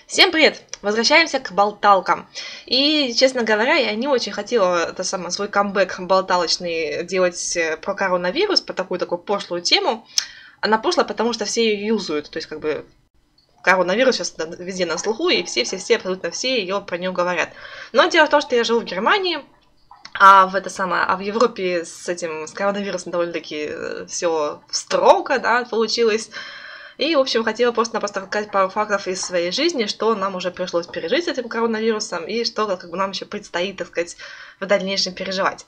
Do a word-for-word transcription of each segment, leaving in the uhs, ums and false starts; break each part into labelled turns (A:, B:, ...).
A: Всем привет! Возвращаемся к болталкам. И, честно говоря, я не очень хотела это самое, свой камбэк болталочный делать про коронавирус, по такую такую пошлую тему. Она пошла, потому что все ее юзают. То есть, как бы, коронавирус сейчас везде на слуху, и все-все-все, абсолютно все ее про нее говорят. Но дело в том, что я живу в Германии, а в это самое, а в Европе с этим, с коронавирусом довольно-таки все строго, да, получилось. И, в общем, хотела просто-напросто рассказать пару фактов из своей жизни, что нам уже пришлось пережить с этим коронавирусом, и что как бы, нам еще предстоит, так сказать, в дальнейшем переживать.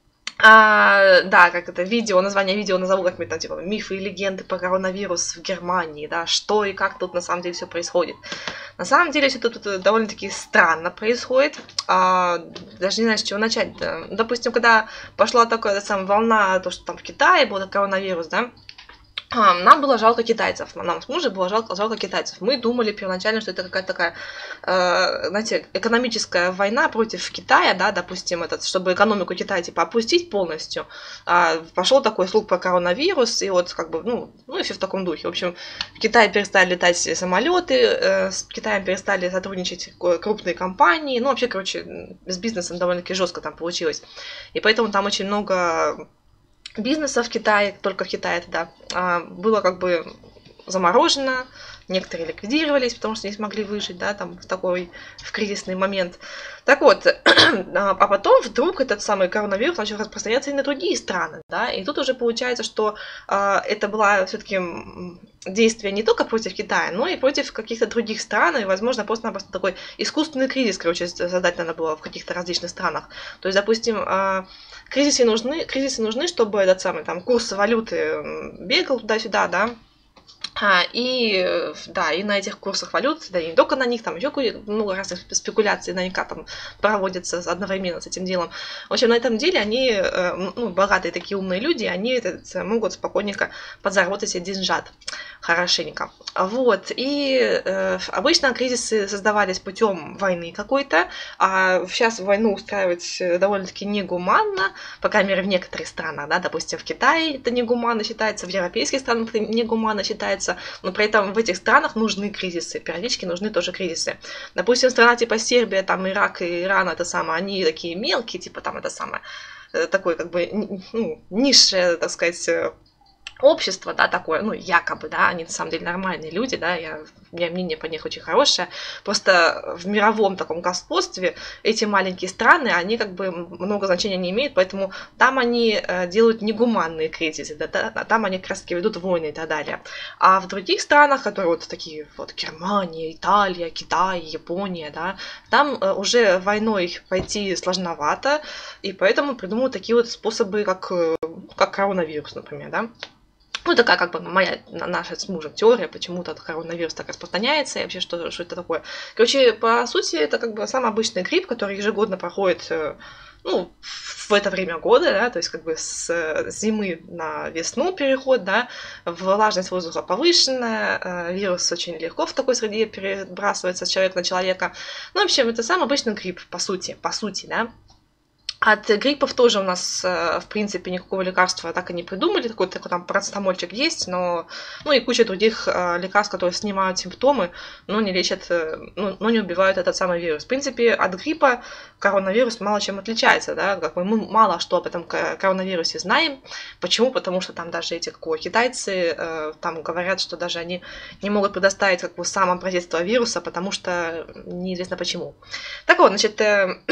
A: А, да, как это видео, название видео назову как-нибудь там, типа, мифы и легенды про коронавирус в Германии, да, что и как тут на самом деле все происходит. На самом деле все тут, тут довольно-таки странно происходит, а, даже не знаю, с чего начать. Да. Допустим, когда пошла такая самая волна, то, что там в Китае был коронавирус, да, А, нам было жалко китайцев, нам с мужем было жалко, жалко китайцев. Мы думали первоначально, что это какая-то такая, э, знаете, экономическая война против Китая, да, допустим, этот, чтобы экономику Китая типа опустить полностью. А, пошел такой слух про коронавирус, и вот как бы, ну, ну и все в таком духе. В общем, в Китае перестали летать самолеты, э, с Китаем перестали сотрудничать крупные компании. Ну, вообще, короче, с бизнесом довольно-таки жестко там получилось. И поэтому там очень много бизнеса в Китае, только в Китае тогда, было как бы заморожено, некоторые ликвидировались, потому что не смогли выжить, да, там в такой, в кризисный момент. Так вот, а потом вдруг этот самый коронавирус начал распространяться и на другие страны, да, и тут уже получается, что а, это было все-таки действие не только против Китая, но и против каких-то других стран, и, возможно, просто-напросто такой искусственный кризис, короче, создать надо было в каких-то различных странах. То есть, допустим, а, кризисы нужны, кризисы нужны, чтобы этот самый там курс валюты бегал туда-сюда, да. А, и, да, и на этих курсах валют, да, и не только на них, там еще много разных спекуляций наверняка там проводятся одновременно с этим делом. В общем, на этом деле они, ну, богатые такие умные люди, они это, могут спокойненько подзаработать себе деньжат хорошенько. Вот, и э, обычно кризисы создавались путем войны какой-то, а сейчас войну устраивать довольно-таки негуманно, по крайней мере, в некоторых странах, да, допустим, в Китае это негуманно считается, в европейских странах это негуманно считается, но при этом в этих странах нужны кризисы, периодически нужны тоже кризисы. Допустим, страна типа Сербия, там Ирак и Иран, это самое, они такие мелкие, типа там это самое, такой как бы, ну, низшее, так сказать, общество, да, такое, ну, якобы, да, они на самом деле нормальные люди, да, я, у меня мнение по них очень хорошее, просто в мировом таком господстве эти маленькие страны, они как бы много значения не имеют, поэтому там они делают негуманные кризисы, да, да, там они как раз таки ведут войны и так далее. А в других странах, которые вот такие, вот Германия, Италия, Китай, Япония, да, там уже войной пойти сложновато, и поэтому придумывают такие вот способы, как, как коронавирус, например, да. Ну, такая как бы моя, наша с мужем теория, почему-то коронавирус так распространяется, и вообще что, что это такое. Короче, по сути, это как бы самый обычный грипп, который ежегодно проходит, ну, в это время года, да, то есть как бы с зимы на весну переход, да, влажность воздуха повышенная, вирус очень легко в такой среде перебрасывается с человека на человека. Ну, в общем, это самый обычный грипп, по сути, по сути, да. От гриппов тоже у нас, в принципе, никакого лекарства так и не придумали. Такой, такой там парацетамольчик есть, но... Ну и куча других лекарств, которые снимают симптомы, но не лечат, ну, но не убивают этот самый вирус. В принципе, от гриппа коронавирус мало чем отличается, да, как бы мы мало что об этом коронавирусе знаем. Почему? Потому что там даже эти, как китайцы, там говорят, что даже они не могут предоставить как бы сам образец этого вируса, потому что неизвестно почему. Так вот, значит...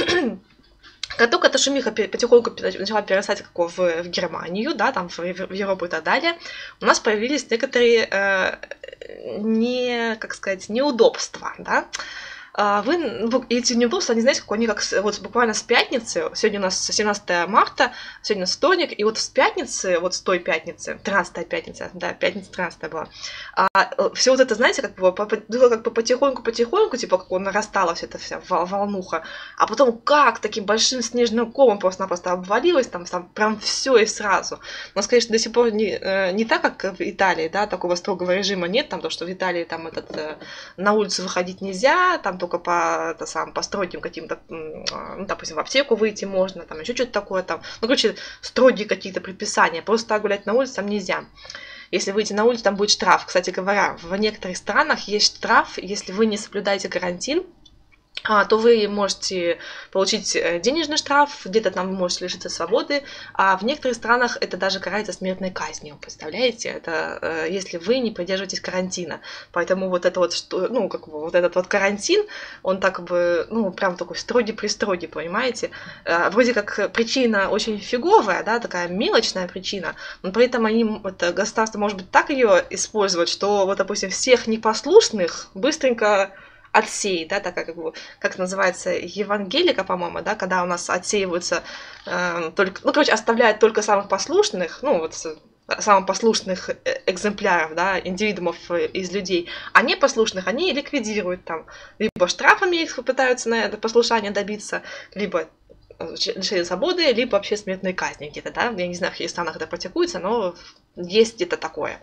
A: Как только эта шумиха потихоньку начала перерастать как в, в Германию, да, там в, в Европу и так далее, у нас появились некоторые э, не, как сказать, неудобства, да. Вы, эти неудобства, они, знаете, как они как вот буквально с пятницы, сегодня у нас семнадцатое марта, сегодня у нас вторник, и вот с пятницы, вот с той пятницы, тринадцатая пятница, да, пятница тринадцатая была, а, все вот это, знаете, как бы, было как бы потихоньку-потихоньку, типа, как нарастала вся эта вся волнуха, а потом как таким большим снежным комом просто-напросто обвалилось, там, там прям все и сразу. У нас, конечно, до сих пор не, не так, как в Италии, да, такого строгого режима нет, там, то, что в Италии там этот, на улицу выходить нельзя, там, только по, это, сам, по строгим каким-то, ну, допустим, в аптеку выйти можно, там еще что-то такое там. Ну, короче, строгие какие-то предписания. Просто так гулять на улице там нельзя. Если выйти на улицу, там будет штраф. Кстати говоря, в некоторых странах есть штраф, если вы не соблюдаете карантин, а, то вы можете получить денежный штраф, где-то там вы можете лишиться свободы, а в некоторых странах это даже карается смертной казнью, представляете? Это э, если вы не придерживаетесь карантина. Поэтому вот это вот, что, ну, как бы вот этот вот карантин, он так бы, ну, прям такой строгий-пристрогий, понимаете? Э, вроде как причина очень фиговая, да, такая мелочная причина, но при этом они, это государство может быть так ее использовать, что вот, допустим, всех непослушных быстренько отсеять, да, такая как бы, как называется, евангелика, по-моему, да, когда у нас отсеиваются э, только, ну, короче, оставляют только самых послушных, ну, вот самых послушных экземпляров, да, индивидуумов из людей, а непослушных они ликвидируют там, либо штрафами их пытаются на это послушание добиться, либо лишение свободы, либо вообще смертной казни где-то, да, я не знаю, в каких странах это практикуется, но есть где-то такое.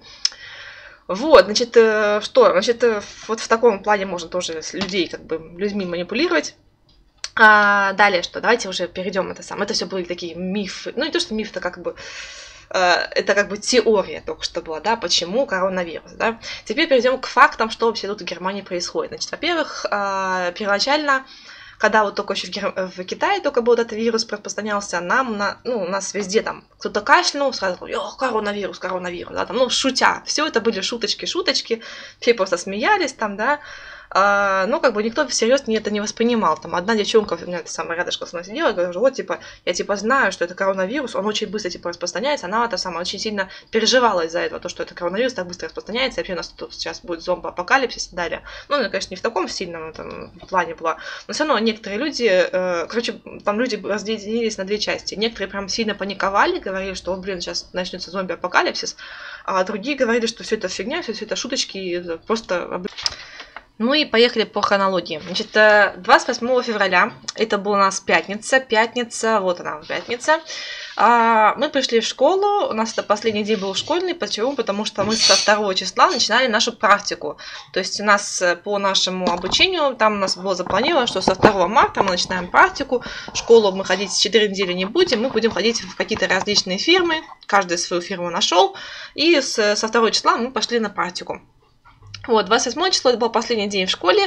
A: Вот, значит, что? Значит, вот в таком плане можно тоже людей, как бы, людьми манипулировать. А далее что? Давайте уже перейдем это сам. Это все были такие мифы. Ну, не то, что миф, это как бы, это как бы теория только что была, да, почему коронавирус, да. Теперь перейдем к фактам, что вообще тут в Германии происходит. Значит, во-первых, первоначально, когда вот только еще в, Гер... в Китае только был этот вирус распространялся, нам, на... ну, у нас везде там кто-то кашлянул, сразу говорил, коронавирус, коронавирус, да, там, ну, шутя, все это были шуточки, шуточки, все просто смеялись там, да, а, но как бы никто всерьез это не воспринимал, там, одна девчонка у меня самая рядышком со мной сидела, говорит, вот, типа, я, типа, знаю, что это коронавирус, он очень быстро, типа, распространяется, она, это самая, очень сильно переживала из-за этого, то, что это коронавирус так быстро распространяется, и вообще у нас тут сейчас будет зомби-апокалипсис и так далее, ну, она, конечно, не в таком сильном там, плане была, но все равно некоторые люди, э, короче, там люди разделились на две части, некоторые прям сильно паниковали, говорили, что, блин, сейчас начнется зомби-апокалипсис, а другие говорили, что все это фигня, все это шуточки, это просто... Ну и поехали по хронологии. Значит, двадцать восьмого февраля, это была у нас пятница, пятница, вот она, пятница. Мы пришли в школу, у нас это последний день был школьный, почему? Потому что мы со второго числа начинали нашу практику. То есть у нас по нашему обучению, там у нас было запланировано, что со второго марта мы начинаем практику, в школу мы ходить четыре недели не будем, мы будем ходить в какие-то различные фирмы, каждый свою фирму нашел, и со второго числа мы пошли на практику. Вот, двадцать восьмое число, это был последний день в школе,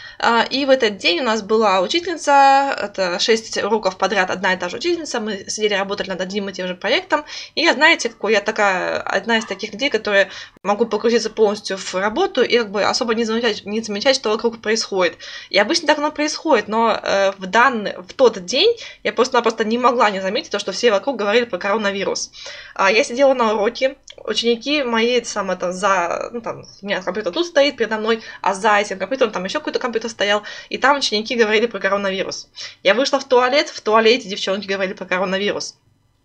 A: и в этот день у нас была учительница, это шесть уроков подряд, одна и та же учительница, мы сидели, работали над одним и тем же проектом, и я, знаете, какой я такая, одна из таких людей, которые могу погрузиться полностью в работу и как бы особо не замечать, не замечать, что вокруг происходит. И обычно так оно происходит, но э, в, данный, в тот день я просто-напросто не могла не заметить то, что все вокруг говорили про коронавирус. А я сидела на уроке, ученики мои, самое, там, за, ну, там, у меня компьютер тут стоит передо мной, а за этим компьютером там еще какой-то компьютер стоял, и там ученики говорили про коронавирус. Я вышла в туалет, в туалете девчонки говорили про коронавирус.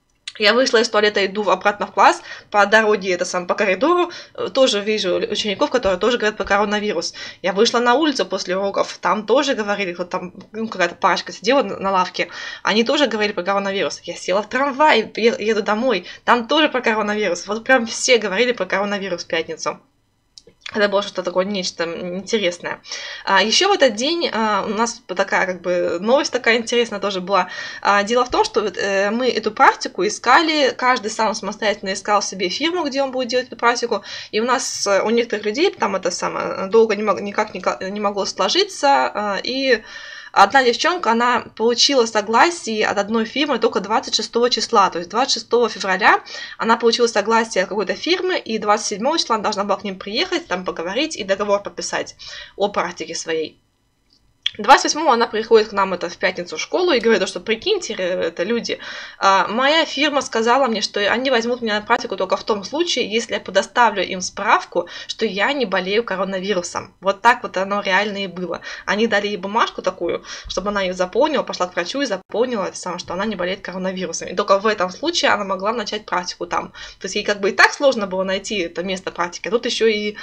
A: Я вышла из туалета, иду обратно в класс, по дороге, это сам, по коридору, тоже вижу учеников, которые тоже говорят про коронавирус. Я вышла на улицу после уроков, там тоже говорили, вот там, ну, какая-то парочка сидела на лавке, они тоже говорили про коронавирус. Я села в трамвай, еду домой, там тоже про коронавирус. Вот прям все говорили про коронавирус в пятницу. Это было что-то такое, нечто интересное. А, еще в этот день а, у нас такая, как бы, новость такая интересная тоже была. А, дело в том, что вот, э, мы эту практику искали, каждый сам самостоятельно искал себе фирму, где он будет делать эту практику, и у нас, у некоторых людей, там это самое, долго не мог, никак не, не могло сложиться, а, и одна девчонка, она получила согласие от одной фирмы только двадцать шестого числа, то есть двадцать шестого февраля она получила согласие от какой-то фирмы, и двадцать седьмого числа она должна была к ним приехать, там поговорить и договор подписать о практике своей. двадцать восьмого она приходит к нам это в пятницу в школу и говорит, что прикиньте, это люди, моя фирма сказала мне, что они возьмут меня на практику только в том случае, если я предоставлю им справку, что я не болею коронавирусом. Вот так вот оно реально и было. Они дали ей бумажку такую, чтобы она ее заполнила, пошла к врачу и заполнила это самое, что она не болеет коронавирусом. И только в этом случае она могла начать практику там. То есть ей как бы и так сложно было найти это место практики, а тут еще и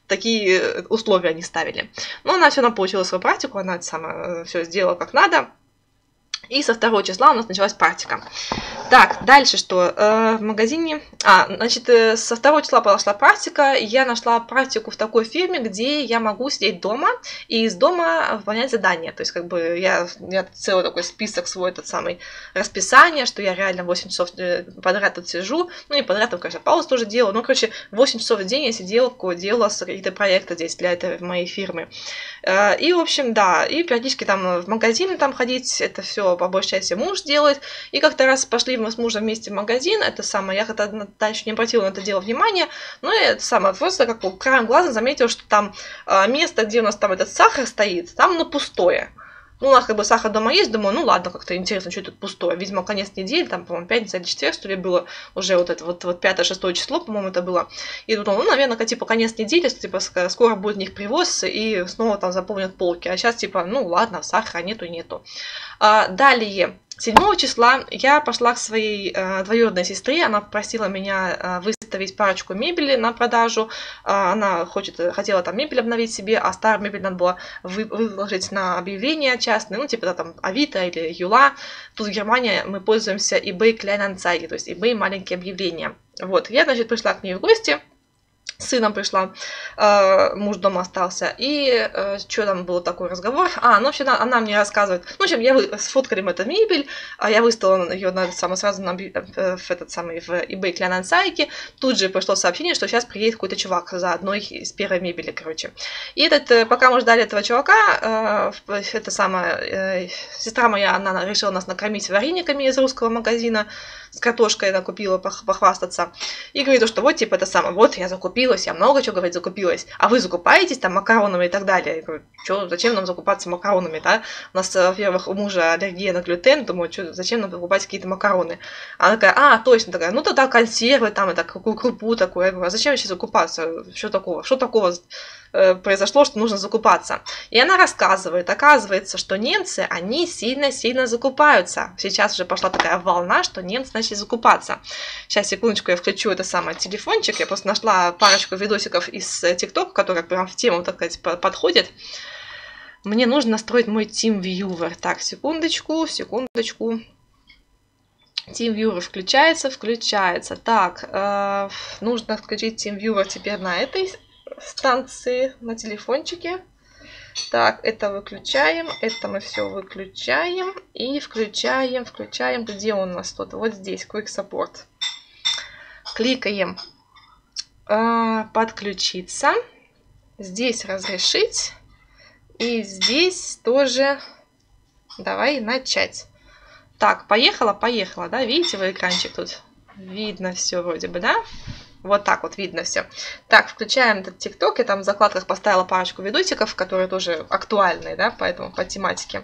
A: такие условия они ставили. Но она все равно получила свою практику, она это сама все сделала как надо. И со второго числа у нас началась практика. Так, дальше что? Э, в магазине... А, значит, э, со второго числа пошла практика. Я нашла практику в такой фирме, где я могу сидеть дома и из дома выполнять задания. То есть, как бы, я, я целый такой список свой, этот самый расписание, что я реально восемь часов подряд тут сижу. Ну, и подряд, там, конечно, паузу тоже делала. Ну, короче, восемь часов в день я сидела, делала какие-то проекты здесь для этой моей фирмы. Э, и, в общем, да, и периодически там в магазин там ходить, это все по большей части муж делает. И как-то раз пошли мы с мужем вместе в магазин, это самое, я как-то дальше не обратила на это дело внимания, но это самое, просто как бы краем глаза заметила, что там э, место, где у нас там этот сахар стоит, там, ну, пустое. Ну, у нас как бы сахар дома есть, думаю, ну ладно, как-то интересно, что тут пустое. Видимо, конец недели, там, по-моему, пятница или четверг, что ли, было уже вот это вот, вот пятое-шестое число, по-моему, это было. И думала, ну, наверное, типа конец недели, типа скоро будет у них привоз, и снова там заполнят полки. А сейчас типа, ну ладно, сахара нету, нету. А, далее. седьмого числа я пошла к своей э, двоюродной сестре, она просила меня э, выставить парочку мебели на продажу, э, она хочет, хотела там мебель обновить себе, а старую мебель надо было вы, выложить на объявления частные, ну типа да, там Авито или Юла. Тут в Германии мы пользуемся eBay Kleinanzeigen, то есть eBay маленькие объявления. Вот, я, значит, пришла к ней в гости. С сыном пришла, э, муж дома остался, и э, что там был такой разговор, а, ну, вообще, она, она мне рассказывает, ну, в общем, я вы, сфоткали мы эту мебель, а я выставила ее на, самое, сразу на, в этот самый, в eBay Kleinanzeigen, тут же пришло сообщение, что сейчас приедет какой-то чувак за одной из первой мебели, короче, и этот, пока мы ждали этого чувака, э, это самое, э, сестра моя, она решила нас накормить варениками из русского магазина, с картошкой она купила похвастаться, и говорит, что вот, типа, это самое, вот, я закупилась, я много чего, говорит, закупилась, а вы закупаетесь там макаронами и так далее. Я говорю, что, зачем нам закупаться макаронами, да? У нас, во-первых, у мужа аллергия на глютен, думаю, что, зачем нам покупать какие-то макароны? Она такая, а, точно, такая, ну, тогда консервы там, и так, какую крупу такую. Я говорю, а зачем вообще закупаться? Что такого? Что такого произошло, что нужно закупаться? И она рассказывает, оказывается, что немцы, они сильно-сильно закупаются. Сейчас уже пошла такая волна, что немцы начали закупаться. Сейчас, секундочку, я включу это самое телефончик. Я просто нашла парочку видосиков из ТикТока, которые прям в тему, так сказать, подходят. Мне нужно настроить мой TeamViewer. Так, секундочку, секундочку. TeamViewer включается, включается. Так, э, нужно включить TeamViewer теперь на этой станции, на телефончике. Так, это выключаем, это мы все выключаем и включаем, включаем. Где он у нас тут? Вот здесь, Quick Support. Кликаем э, подключиться. Здесь разрешить. И здесь тоже давай начать. Так, поехала, поехала, да? Видите, вы экранчик тут? Видно все вроде бы, да? Вот так вот видно все. Так, включаем этот ТикТок. Я там в закладках поставила парочку видосиков, которые тоже актуальные, да, поэтому по тематике.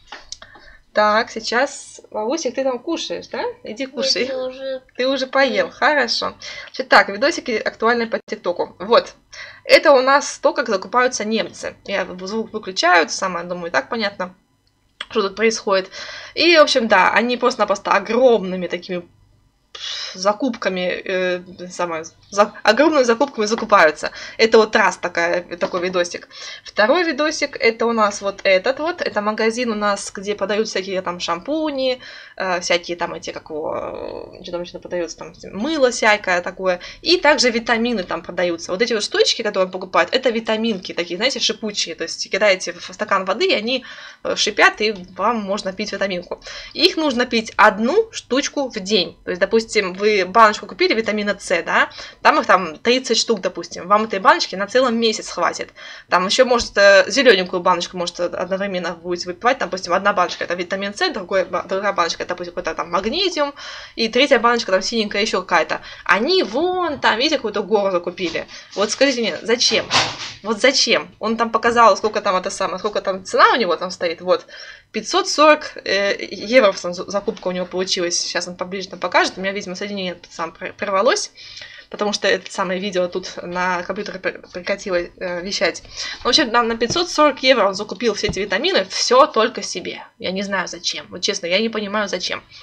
A: Так, сейчас, Вовусик, ты там кушаешь, да? Иди кушай.
B: Нет, уже...
A: Ты уже поел, хорошо. Значит, так, видосики актуальные по ТикТоку. Вот, это у нас то, как закупаются немцы. Я звук выключаю, самое, думаю, и так понятно, что тут происходит. И, в общем, да, они просто-напросто огромными такими закупками, э, самое, за, огромными закупками закупаются. Это вот раз такая, такой видосик. Второй видосик, это у нас вот этот вот, это магазин у нас, где подают всякие там шампуни, э, всякие там эти, как его, что там еще подается, там мыло всякое такое, и также витамины там продаются. Вот эти вот штучки, которые покупают, это витаминки такие, знаете, шипучие, то есть кидаете в стакан воды, и они шипят, и вам можно пить витаминку. Их нужно пить одну штучку в день, то есть, допустим, Допустим, вы баночку купили витамина С, да, там их там тридцать штук, допустим, вам этой баночки на целый месяц хватит. Там еще, может, зелененькую баночку, может, одновременно будете выпивать, допустим, одна баночка это витамин С, другая, другая баночка это, допустим, какой-то там магнезиум, и третья баночка там синенькая еще какая-то. Они вон там, видите, какую-то гору закупили. Вот скажите мне, зачем? Вот зачем? Он там показал, сколько там это самое, сколько там цена у него там стоит, вот, пятьсот сорок евро закупка у него получилась. Сейчас он поближе там покажет. У меня, видимо, соединение сам прервалось, потому что это самое видео тут на компьютере прекратило э, вещать. В общем, нам на пятьсот сорок евро он закупил все эти витамины, все только себе. Я не знаю зачем. Вот честно, я не понимаю зачем.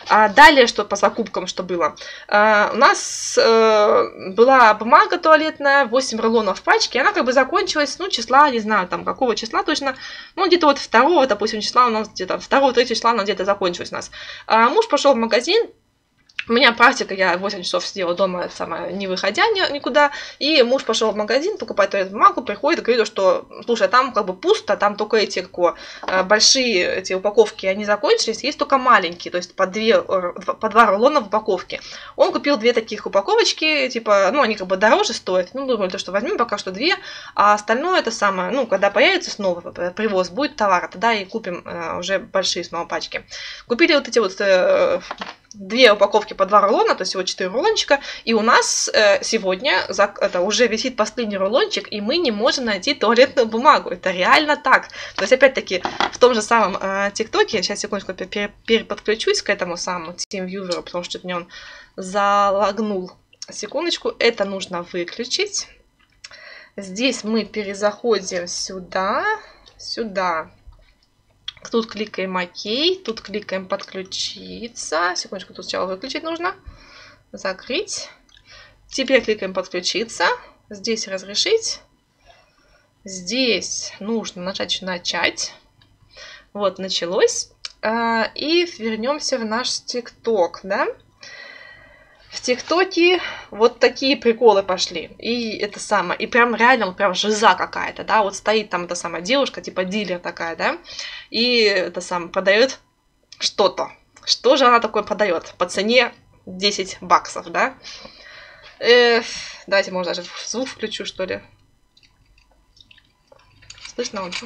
A: А далее, что по закупкам, что было? А, у нас э, была бумага туалетная, восемь рулонов в пачке, она как бы закончилась, ну, числа, не знаю, там, какого числа точно, ну, где-то вот второго, допустим, числа у нас где-то, второго-третьего числа она где-то закончилась у нас. А муж пошел в магазин. У меня практика, я восемь часов сидела дома, самое, не выходя никуда, и муж пошел в магазин покупать туалетную бумагу, приходит и говорит, что, слушай, там как бы пусто, там только эти как, большие эти упаковки, они закончились, есть только маленькие, то есть по, две, по два рулона в упаковке. Он купил две таких упаковочки, типа, ну, они как бы дороже стоят, ну, думали, что возьмем пока что две, а остальное это самое, ну, когда появится снова привоз, будет товар, тогда и купим уже большие снова пачки. Купили вот эти вот две упаковки по два рулона, то есть всего четыре рулончика, и у нас э, сегодня за, это, уже висит последний рулончик, и мы не можем найти туалетную бумагу. Это реально так. То есть, опять-таки, в том же самом э, ТикТоке, сейчас, секундочку, пере, переподключусь к этому самому TeamViewer, потому что мне он залагнул. Секундочку, это нужно выключить. Здесь мы перезаходим сюда, сюда. Тут кликаем ОК, тут кликаем подключиться. Секундочку, тут сначала выключить нужно. Закрыть. Теперь кликаем подключиться. Здесь разрешить. Здесь нужно нажать начать. Вот, началось. И вернемся в наш ТикТок, да? В ТикТоке вот такие приколы пошли. И это самое, и прям реально, вот прям жиза какая-то, да, вот стоит там эта самая девушка, типа дилер такая, да, и это самое, продает что-то. Что же она такое продает? По цене десять баксов, да. Эх, давайте, может, даже звук включу, что ли. Слышно он?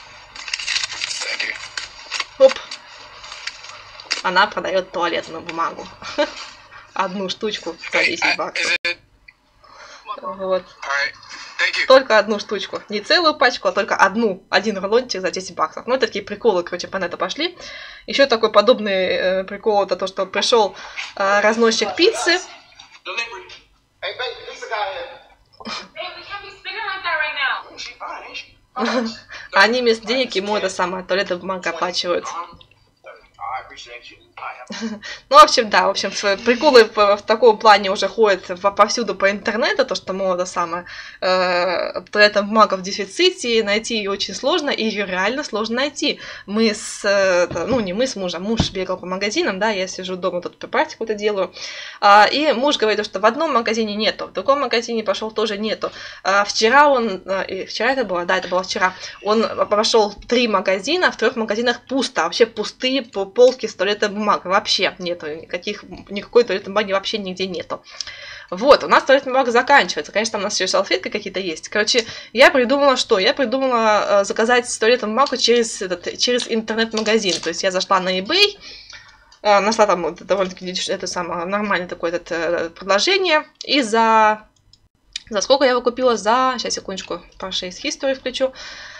A: Оп. Она продает туалетную бумагу. Одну штучку за десять баксов. Вот. Только одну штучку. Не целую пачку, а только одну. Один рулончик за десять баксов. Ну, это такие приколы, короче, по нету пошли. Еще такой подобный э, прикол, это то, что пришел э, разносчик пиццы. Они вместо денег ему это самое туалетная бумага оплачивают. Ну, в общем, да, в общем, приколы в, в таком плане уже ходят повсюду по интернету, то, что, мол, это самое, э, туалетная бумага в дефиците, найти ее очень сложно, и ее реально сложно найти. Мы с, э, ну, не мы с мужем, муж бегал по магазинам, да, я сижу дома, тут по практику это делаю, э, и муж говорит, что в одном магазине нету, в другом магазине пошел тоже нету. Э, вчера он, э, вчера это было, да, это было вчера, он прошел три магазина, в трех магазинах пусто, вообще пустые полки с туалетной бумагой, вообще нету, никаких, никакой туалетной бумаги вообще нигде нету. Вот, у нас туалетная бумага заканчивается, конечно, там у нас еще салфетки какие-то есть. Короче, я придумала что? Я придумала э, заказать туалетную бумагу через, этот, через интернет-магазин, то есть я зашла на eBay, э, нашла там вот, довольно-таки это самое нормальное такое это, э, предложение, и за... За сколько я его купила? За... Сейчас, секундочку, Purchase History включу.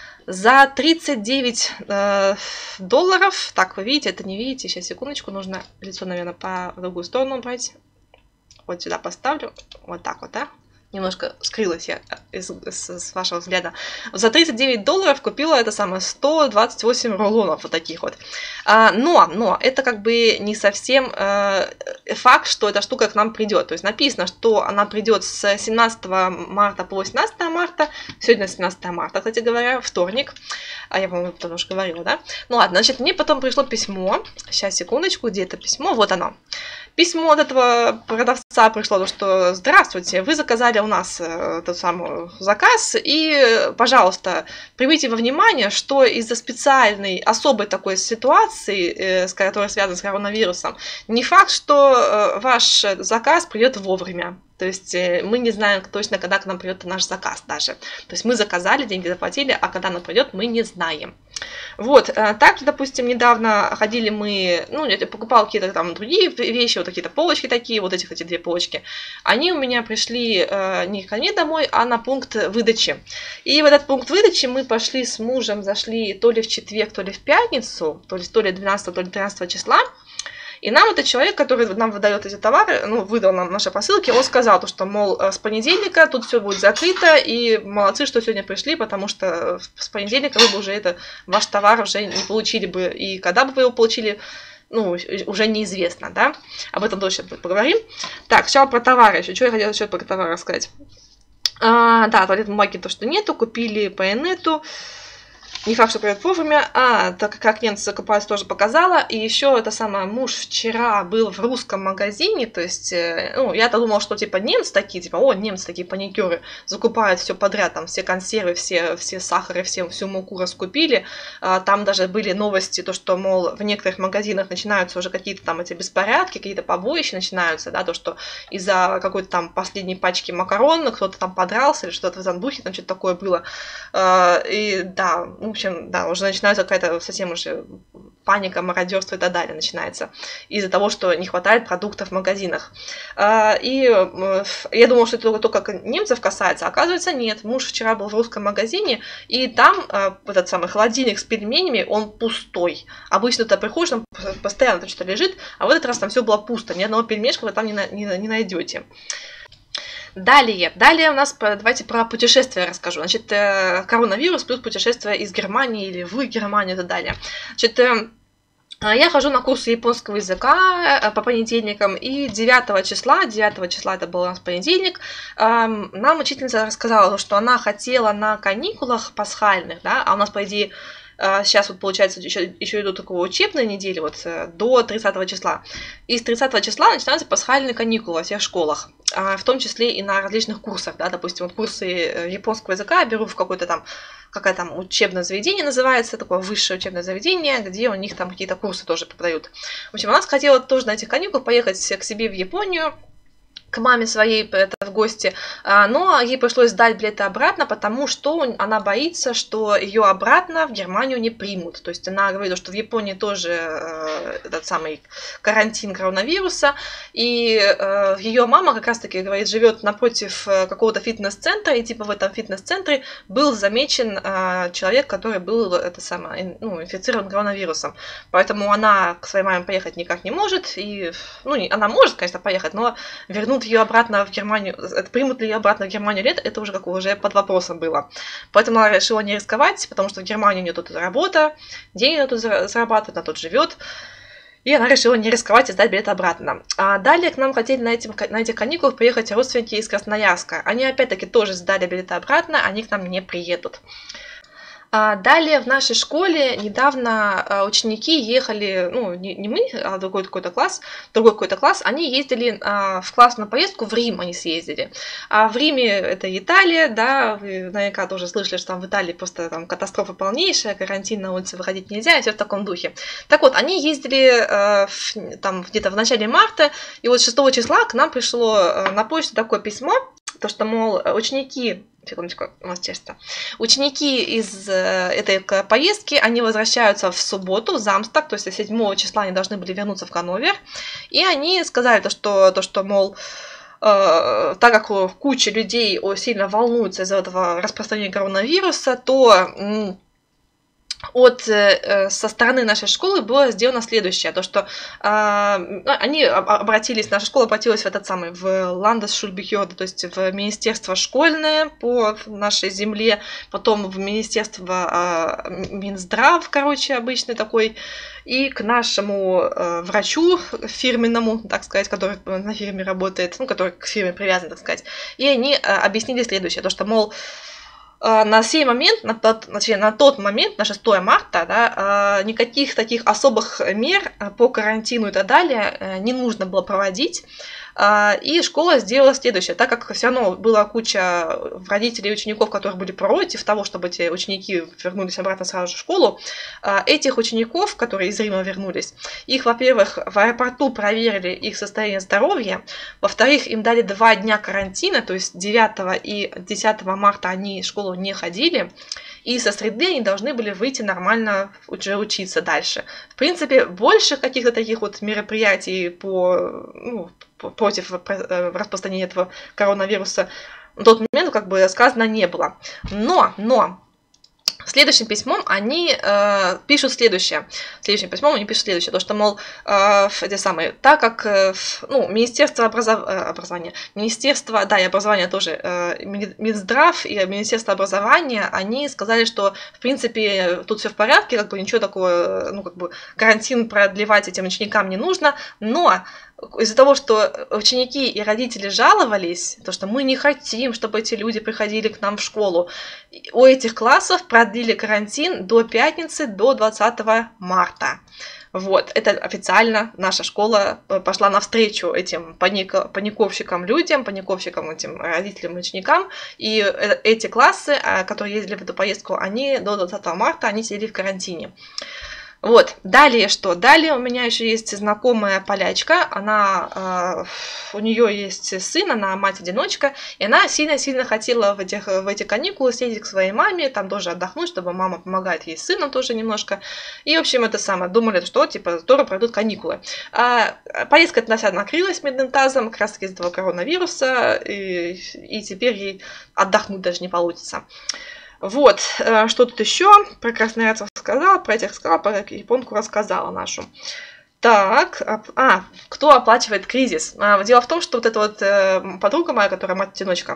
A: За тридцать девять э, долларов, так, вы видите, это не видите, сейчас, секундочку, нужно лицо, наверное, по другую сторону брать, вот сюда поставлю, вот так вот, да, немножко скрылась я из, из, с вашего взгляда. За тридцать девять долларов купила это самое сто двадцать восемь рулонов вот таких вот. А, но, но это как бы не совсем э, факт, что эта штука к нам придет. То есть написано, что она придет с семнадцатого марта по восемнадцатое марта. Сегодня семнадцатое марта, кстати говоря, вторник. А я, по-моему, тоже уже говорила, да? Ну ладно, значит, мне потом пришло письмо. Сейчас, секундочку, где это письмо? Вот оно. Письмо от этого продавца пришло, что здравствуйте, вы заказали у нас тот самый заказ, и, пожалуйста, примите во внимание, что из-за специальной, особой такой ситуации, с которой связана с коронавирусом, не факт, что ваш заказ придет вовремя. То есть мы не знаем точно, когда к нам придет наш заказ даже. То есть мы заказали, деньги заплатили, а когда она придет, мы не знаем. Вот, также, допустим, недавно ходили мы, ну, я покупала какие-то там другие вещи, вот какие-то полочки такие, вот эти, эти две полочки. Они у меня пришли э, не ко мне домой, а на пункт выдачи. И в этот пункт выдачи мы пошли с мужем, зашли то ли в четверг, то ли в пятницу, то ли, то ли двенадцатого, то ли тринадцатого числа. И нам этот человек, который нам выдает эти товары, ну, выдал нам наши посылки, он сказал, что, мол, с понедельника тут все будет закрыто, и молодцы, что сегодня пришли, потому что с понедельника вы бы уже это, ваш товар уже не получили бы, и когда бы вы его получили, ну, уже неизвестно, да, об этом тоже поговорим. Так, сначала про товары еще, что я хотела еще про товары рассказать. А, да, туалетной бумаги то, что нету, купили по инету. Не факт, что придет вовремя. А, так как немцы закупались, тоже показала. И еще это самое, муж вчера был в русском магазине. То есть, ну, я-то думала, что типа немцы такие, типа, о, немцы такие паникеры, закупают все подряд, там все консервы, все, все сахары, все, всю муку раскупили. А, там даже были новости, то, что, мол, в некоторых магазинах начинаются уже какие-то там эти беспорядки, какие-то побоища начинаются, да, то, что из-за какой-то там последней пачки макарон кто-то там подрался или что-то в этом духе, там что-то такое было. А, и да, в общем, да, уже начинается какая-то совсем уже паника, мародерство и так далее начинается из-за того, что не хватает продуктов в магазинах. И я думала, что это только немцев касается, а оказывается нет. Муж вчера был в русском магазине, и там этот самый холодильник с пельменями, он пустой. Обычно ты приходишь, там постоянно там что-то лежит, а в этот раз там все было пусто, ни одного пельмешка вы там не, не, не найдете. Далее, далее у нас, давайте про путешествия расскажу. Значит, коронавирус плюс путешествия из Германии или в Германию и так далее. Значит, я хожу на курсы японского языка по понедельникам, и девятого числа, девятого числа, это был у нас понедельник, нам учительница рассказала, что она хотела на каникулах пасхальных, да, а у нас, по идее, сейчас вот, получается, еще, еще идут такого учебные недели, вот, до тридцатого числа. И с тридцатого числа начинаются пасхальные каникулы во всех школах, в том числе и на различных курсах, да, допустим, вот курсы японского языка я беру в какой-то там, какое там учебное заведение называется, такое высшее учебное заведение, где у них там какие-то курсы тоже преподают. В общем, она хотела тоже на этих каникулах поехать к себе в Японию, к маме своей это, в гости, но ей пришлось сдать билеты обратно, потому что она боится, что ее обратно в Германию не примут. То есть она говорит, что в Японии тоже э, этот самый карантин коронавируса, и э, ее мама как раз-таки, говорит, живет напротив какого-то фитнес-центра, и типа в этом фитнес-центре был замечен э, человек, который был это самое, ну, инфицирован коронавирусом. Поэтому она к своей маме поехать никак не может, и, ну, она может, конечно, поехать, но вернуть ее обратно в Германию, примут ли ее обратно в Германию лет, это уже как уже под вопросом было. Поэтому она решила не рисковать, потому что в Германии у нее тут работа, деньги она тут зарабатывает, она тут живет. И она решила не рисковать и сдать билет обратно. А далее к нам хотели на, этим, на этих каникулах приехать родственники из Красноярска. Они опять-таки тоже сдали билеты обратно, они к нам не приедут. Далее в нашей школе недавно ученики ехали, ну, не, не мы, а другой какой-то класс, другой какой-то класс, они ездили в классную поездку в Рим, они съездили. А в Риме это Италия, да, вы наверняка тоже слышали, что там в Италии просто там катастрофа полнейшая, карантин, на улице выходить нельзя, и все в таком духе. Так вот, они ездили там где-то в начале марта, и вот шестого числа к нам пришло на почту такое письмо, то, что, мол, ученики, секундочку, у нас честно, ученики из этой поездки, они возвращаются в субботу, в Замстаг, то есть седьмого числа они должны были вернуться в Ганновер, и они сказали, то, что, то, что мол, э, так как куча людей сильно волнуются из-за этого распространения коронавируса, то от, со стороны нашей школы было сделано следующее, то что э, они обратились, наша школа обратилась в этот самый, в Landesschulbehörde, то есть в министерство школьное по нашей земле, потом в министерство э, Минздрав, короче, обычный такой, и к нашему э, врачу фирменному, так сказать, который на фирме работает, ну, который к фирме привязан, так сказать, и они э, объяснили следующее, то что, мол, на сей момент, на тот, на тот момент, на шестое марта, да, никаких таких особых мер по карантину и так далее не нужно было проводить. И школа сделала следующее. Так как все равно была куча родителей и учеников, которые были против того, чтобы эти ученики вернулись обратно сразу же в школу, этих учеников, которые из Рима вернулись, их, во-первых, в аэропорту проверили их состояние здоровья, во-вторых, им дали два дня карантина, то есть девятого и десятого марта они в школу не ходили, и со среды они должны были выйти нормально уже учиться дальше. В принципе, больше каких-то таких вот мероприятий по, ну, против распространения этого коронавируса на тот момент как бы сказано не было. Но, но, Следующим письмом они э, пишут следующее. Следующим письмом они пишут следующее. То, что, мол, э, эти самые, так как э, ну, Министерство образов... образования, Министерство, да, и образования тоже, э, Минздрав и Министерство образования, они сказали, что, в принципе, тут все в порядке, как бы ничего такого, ну, как бы карантин продлевать этим ученикам не нужно, но из-за того, что ученики и родители жаловались, то, что мы не хотим, чтобы эти люди приходили к нам в школу, у этих классов продлили карантин до пятницы, до двадцатого марта. Вот, это официально наша школа пошла навстречу этим паник, паниковщикам людям, паниковщикам этим родителям и ученикам, и эти классы, которые ездили в эту поездку, они до двадцатого марта, они сидели в карантине. Вот, далее что? Далее у меня еще есть знакомая полячка, она, э, у нее есть сын, она мать-одиночка, и она сильно-сильно хотела в, этих, в эти каникулы съездить к своей маме, там тоже отдохнуть, чтобы мама помогает ей с сыном тоже немножко. И, в общем, это самое, думали, что, типа, здорово пройдут каникулы. А поездка эта вся накрылась медным тазом, как раз из-за этого коронавируса, и, и теперь ей отдохнуть даже не получится. Вот, что тут еще? Про красноярцев сказала, про этих сказала, про японку рассказала нашу. Так, а, кто оплачивает кризис? Дело в том, что вот эта вот подруга моя, которая мать-одиночка,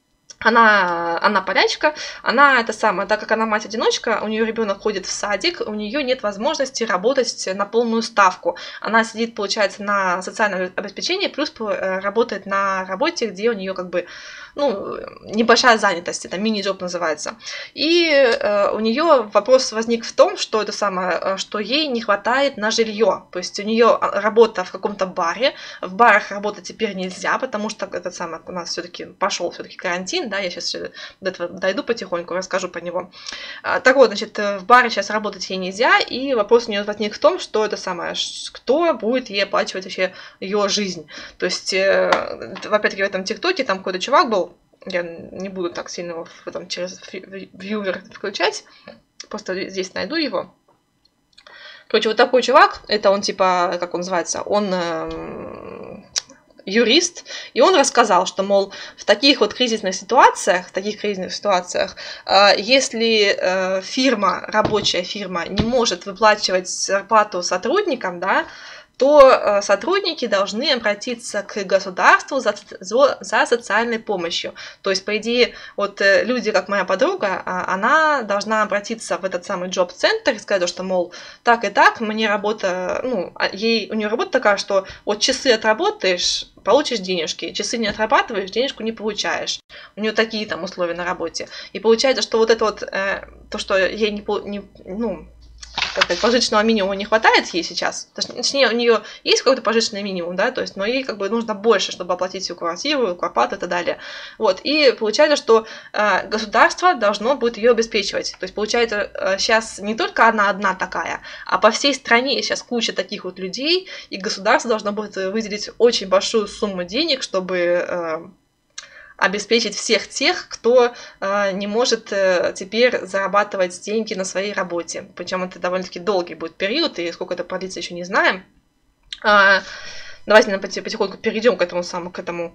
A: Она, она полячка, она это самое, так как она мать-одиночка, у нее ребенок ходит в садик, у нее нет возможности работать на полную ставку. Она сидит, получается, на социальном обеспечении, плюс работает на работе, где у нее как бы, ну, небольшая занятость, это мини-джоб называется. И э, у нее вопрос возник в том, что это самое, что ей не хватает на жилье. То есть у нее работа в каком-то баре, в барах работать теперь нельзя, потому что этот самый у нас все-таки пошел все-таки карантин, да, я сейчас до этого дойду потихоньку, расскажу про него. Так вот, значит, в баре сейчас работать ей нельзя, и вопрос у нее возник в том, что это самое, кто будет ей оплачивать вообще ее жизнь. То есть, э, опять-таки, в этом ТикТоке там какой-то чувак был, я не буду так сильно его там, через вьювер включать, просто здесь найду его. Короче, вот такой чувак, это он типа, как он называется, он э, юрист, и он рассказал, что, мол, в таких вот кризисных ситуациях, в таких кризисных ситуациях, э, если э, фирма, рабочая фирма не может выплачивать зарплату сотрудникам, да, то сотрудники должны обратиться к государству за, за, за социальной помощью. То есть, по идее, вот люди, как моя подруга, она должна обратиться в этот самый джоб-центр и сказать, что, мол, так и так, мне работа, ну, ей, у нее работа такая, что вот часы отработаешь, получишь денежки, часы не отрабатываешь, денежку не получаешь. У нее такие там условия на работе. И получается, что вот это вот, э, то, что ей не, не ну, как сказать, пожиточного минимума не хватает ей сейчас, точнее, у нее есть какой-то пожиточный минимум, да, то есть, но ей как бы нужно больше, чтобы оплатить всю квартиру, квартплату и так далее. Вот, и получается, что э, государство должно будет ее обеспечивать. То есть, получается, э, сейчас не только она одна такая, а по всей стране сейчас куча таких вот людей, и государство должно будет выделить очень большую сумму денег, чтобы э, обеспечить всех тех, кто э, не может э, теперь зарабатывать деньги на своей работе. Причем это довольно-таки долгий будет период, и сколько это продлится, еще не знаем. А, давайте наверное, потихоньку перейдем к этому самому, к этому,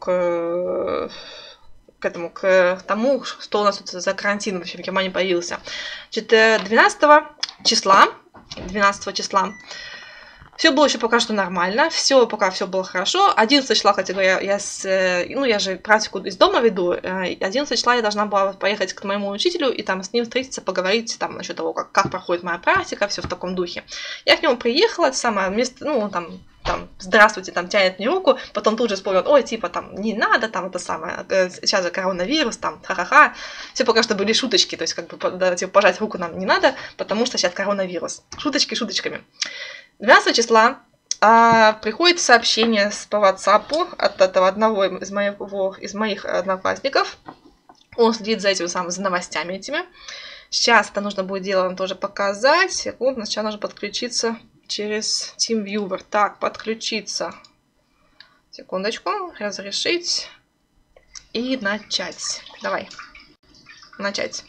A: к, к этому, к тому, что у нас тут за карантин вообще в Германии появился. Значит, двенадцатого числа, двенадцатого числа все было еще пока что нормально, все пока все было хорошо. одиннадцатого числа, кстати говоря, я, с, ну, я же практику из дома веду. одиннадцатого числа я должна была поехать к моему учителю и там с ним встретиться, поговорить там насчет того, как, как проходит моя практика, все в таком духе. Я к нему приехала, это самое место, ну, там, там, здравствуйте, там, тянет мне руку, потом тут же вспомнил, ой, типа, там, не надо, там, это самое, сейчас же коронавирус, там, ха-ха-ха. Все пока что были шуточки, то есть, как бы, да, типа, пожать руку нам не надо, потому что сейчас коронавирус. Шуточки шуточками. двенадцатого числа а, приходит сообщение по WhatsApp от этого одного из моих, из моих одноклассников. Он следит за этими самыми за новостями этими. Сейчас это нужно будет дело тоже показать. Секунду, сначала нужно подключиться через TeamViewer. Так, подключиться. Секундочку, разрешить и начать. Давай, начать.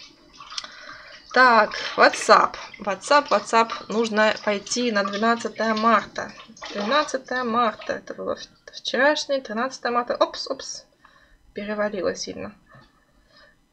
A: Так, WhatsApp. WhatsApp, WhatsApp. Нужно пойти на двенадцатое марта. двенадцатое марта. Это было вчерашнее. тринадцатое марта. Опс, опс. Перевалило сильно.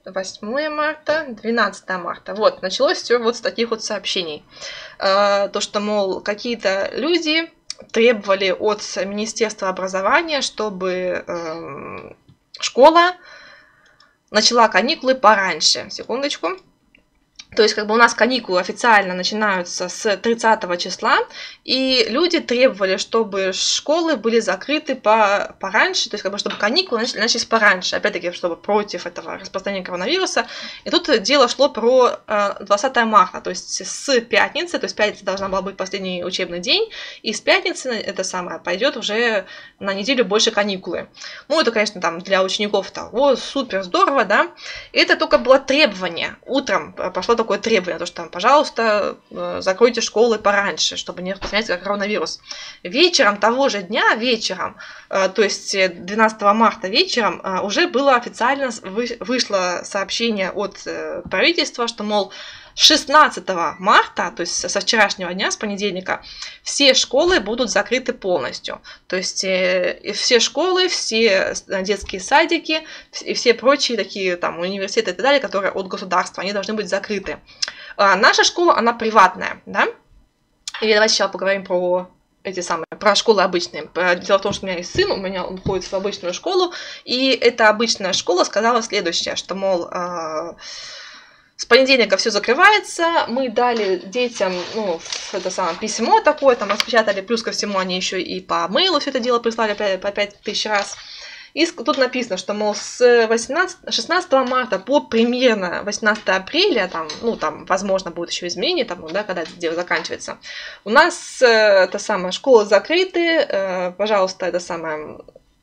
A: восьмое марта, двенадцатое марта. Вот, началось все вот с таких вот сообщений. То, что, мол, какие-то люди требовали от Министерства образования, чтобы школа начала каникулы пораньше. Секундочку. То есть, как бы у нас каникулы официально начинаются с тридцатого числа, и люди требовали, чтобы школы были закрыты по, пораньше, то есть, как бы, чтобы каникулы начали, начались пораньше, опять-таки, чтобы против этого распространения коронавируса. И тут дело шло про двадцатое марта, то есть с пятницы, то есть пятница должна была быть последний учебный день, и с пятницы это самое пойдет уже на неделю больше каникулы. Ну, это, конечно, там для учеников-то, о, супер, здорово, да. И это только было требование. Утром пошло такое требование, то что там, пожалуйста, закройте школы пораньше, чтобы не распространять коронавирус. Вечером того же дня, вечером, то есть двенадцатого марта вечером, уже было официально вышло сообщение от правительства, что, мол, шестнадцатого марта, то есть со вчерашнего дня, с понедельника, все школы будут закрыты полностью. То есть э, все школы, все детские садики и все прочие такие там университеты и так далее, которые от государства, они должны быть закрыты. А наша школа, она приватная, да? И давайте сейчас поговорим про эти самые, про школы обычные. Дело в том, что у меня есть сын, у меня он ходит в обычную школу, и эта обычная школа сказала следующее, что, мол, э, с понедельника все закрывается, мы дали детям, ну, это самое письмо такое, там распечатали, плюс ко всему они еще и по мейлу все это дело прислали по пять тысяч раз. И тут написано, что, мол, с шестнадцатого марта по примерно восемнадцатое апреля, там, ну, там, возможно, будет еще изменение, там, да, когда это дело заканчивается, у нас, это самое, школы закрыты, пожалуйста, это самое...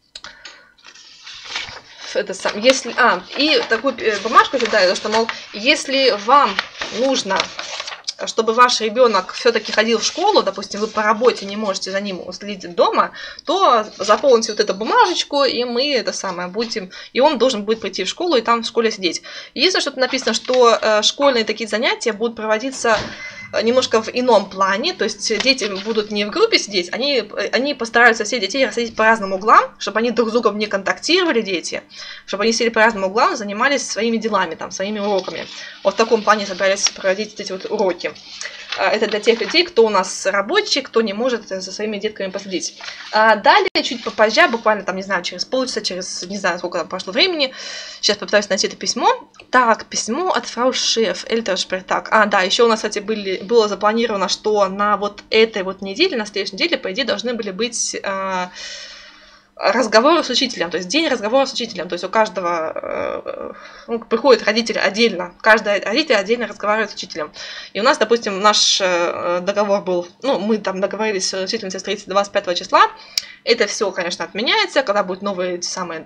A: Это сам, если, а, и такую бумажку сюда, что, мол, если вам нужно, чтобы ваш ребенок все-таки ходил в школу, допустим, вы по работе не можете за ним следить дома, то заполните вот эту бумажечку, и мы это самое будем, и он должен будет прийти в школу и там в школе сидеть. Единственное, что-то написано, что э, школьные такие занятия будут проводиться немножко в ином плане, то есть дети будут не в группе сидеть, они, они постараются все детей рассадить по разным углам, чтобы они друг с другом не контактировали, дети, чтобы они сели по разным углам, занимались своими делами, там, своими уроками. Вот в таком плане собирались проводить эти вот уроки. Это для тех людей, кто у нас рабочий, кто не может за своими детками последить. А далее, чуть попозже, буквально там, не знаю, через полчаса, через, не знаю, сколько там прошло времени, сейчас попытаюсь найти это письмо. Так, письмо от фрау Шеф, Эльтершпрехтаг. А, да, еще у нас, кстати, были, было запланировано, что на вот этой вот неделе, на следующей неделе, по идее, должны были быть... Э, разговоры с учителем, то есть день разговора с учителем, то есть у каждого ну, приходит родитель отдельно, каждый родитель отдельно разговаривает с учителем. И у нас, допустим, наш договор был, ну, мы там договорились с учителем встретиться двадцать пятого числа, это все, конечно, отменяется, когда будут новые эти самые